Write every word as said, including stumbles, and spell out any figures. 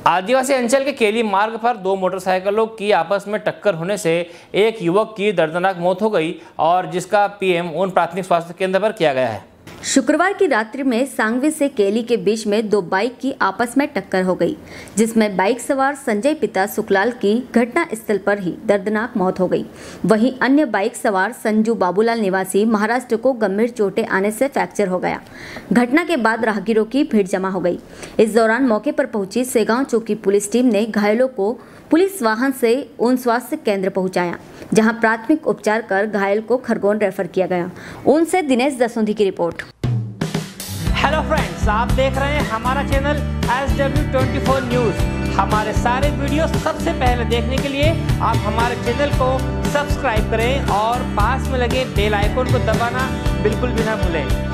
आदिवासी अंचल के केली मार्ग पर दो मोटरसाइकिलों की आपस में टक्कर होने से एक युवक की दर्दनाक मौत हो गई और जिसका पीएम उन प्राथमिक स्वास्थ्य केंद्र पर किया गया है। शुक्रवार की रात्रि में सांगवी से केली के बीच में दो बाइक की आपस में टक्कर हो गई, जिसमें बाइक सवार संजय पिता सुखलाल की घटना स्थल पर ही दर्दनाक मौत हो गई। वहीं अन्य बाइक सवार संजू बाबूलाल निवासी महाराष्ट्र को गंभीर चोटें आने से फ्रैक्चर हो गया। घटना के बाद राहगीरों की भीड़ जमा हो गई। इस दौरान मौके पर पहुंची सेगांव चौकी पुलिस टीम ने घायलों को पुलिस वाहन से उन स्वास्थ्य केंद्र पहुंचाया, जहां प्राथमिक उपचार कर घायल को खरगोन रेफर किया गया। उनसे दिनेश दसोंधी की रिपोर्ट। हेलो फ्रेंड्स, आप देख रहे हैं हमारा channel S W twenty four news. हमारे सारे वीडियो सबसे पहले देखने के लिए आप हमारे चैनल को सब्सक्राइब करें और पास में लगे बेल आइकन को दबाना बिल्कुल भी ना भूलें।